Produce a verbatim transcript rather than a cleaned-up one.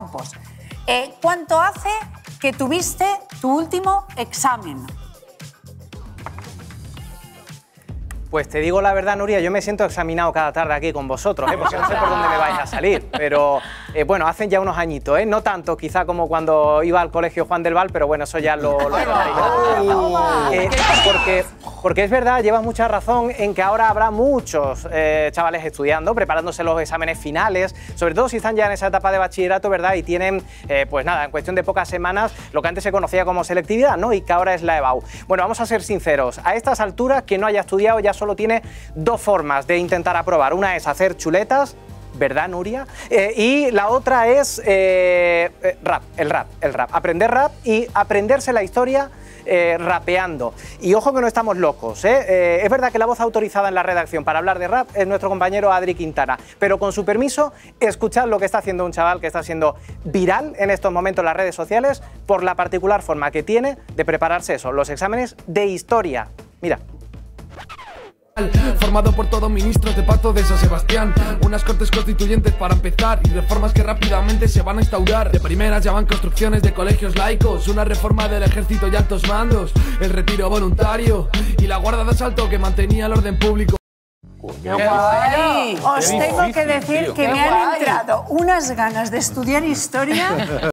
Campos, eh, ¿cuánto hace que tuviste tu último examen? Pues te digo la verdad, Nuria, yo me siento examinado cada tarde aquí con vosotros, ¿eh? Porque no sé por dónde me vais a salir, pero eh, bueno, hacen ya unos añitos, ¿eh? No tanto quizá como cuando iba al colegio Juan del Val, pero bueno, eso ya lo... lo eh, porque, porque es verdad, llevas mucha razón en que ahora habrá muchos eh, chavales estudiando, preparándose los exámenes finales, sobre todo si están ya en esa etapa de bachillerato, ¿verdad? Y tienen, eh, pues nada, en cuestión de pocas semanas, lo que antes se conocía como selectividad, ¿no? Y que ahora es la EBAU. Bueno, vamos a ser sinceros, a estas alturas, quien no haya estudiado ya solo tiene dos formas de intentar aprobar. Una es hacer chuletas, ¿verdad, Nuria? Eh, y la otra es eh, eh, rap, el rap, el rap. Aprender rap y aprenderse la historia eh, rapeando. Y ojo que no estamos locos, ¿eh? Eh, es verdad que la voz autorizada en la redacción para hablar de rap es nuestro compañero Adri Quintana, pero con su permiso, escuchad lo que está haciendo un chaval que está siendo viral en estos momentos en las redes sociales por la particular forma que tiene de prepararse eso, los exámenes de historia. Mira. Formado por todos ministros de pacto de San Sebastián, unas cortes constituyentes para empezar y reformas que rápidamente se van a instaurar. De primeras ya van construcciones de colegios laicos, una reforma del ejército y altos mandos, el retiro voluntario y la guardia de asalto que mantenía el orden público. ¡Qué guay! Os tengo que decir que me han entrado unas ganas de estudiar historia.